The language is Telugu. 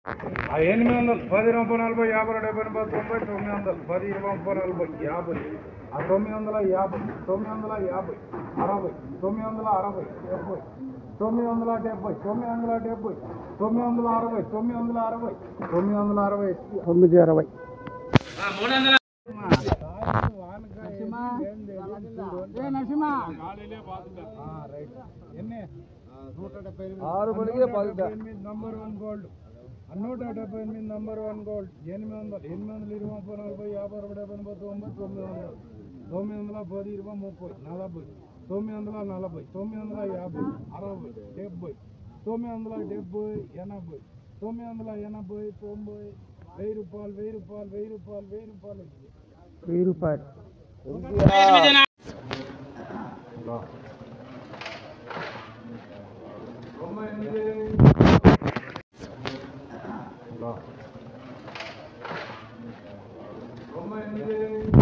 ఎనిమిది వందలు 10 రూపాయలు 40 50 70 90 900 10 20 30 40 50 950 950 60 960 70 970 970 960 960 960 నంబర్ 1 గోల్డ్ 178 నంబర్ 1 గోల్డ్ 800 800 20 40 50 70 900 10 20 30 40 940 950 60 70 970 80 980 90 1000 రూపాయలు 1000 రూపాయలు Roma